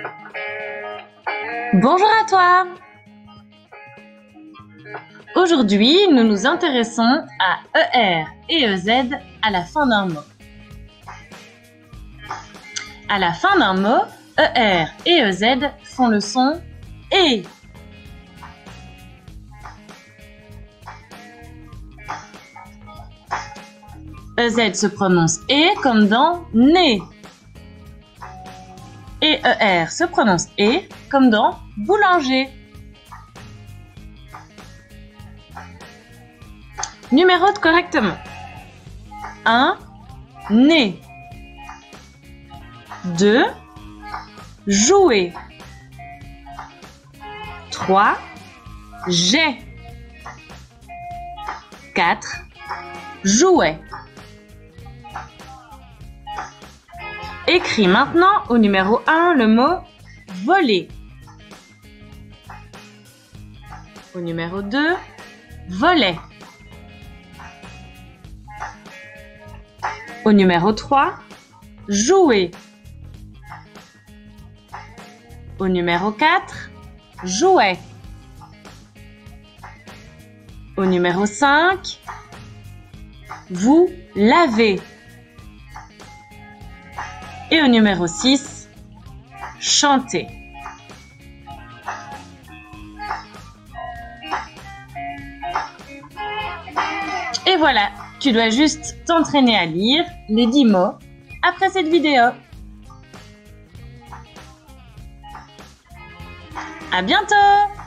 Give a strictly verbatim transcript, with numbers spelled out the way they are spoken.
Bonjour à toi! Aujourd'hui, nous nous intéressons à E R et E Z à la fin d'un mot. À la fin d'un mot, E R et E Z font le son « et ». E Z se prononce « et » comme dans « né ». Et E R se prononce « et » comme dans « boulanger ». Numérote correctement. un. Né. deux. Jouer. trois. J'ai. quatre. Jouet. Écris maintenant au numéro un le mot voler. Au numéro deux, volet. Au numéro trois, jouer. Au numéro quatre, jouet. Au numéro cinq, vous lavez. Et au numéro six, chanter. Et voilà, tu dois juste t'entraîner à lire les dix mots après cette vidéo. À bientôt!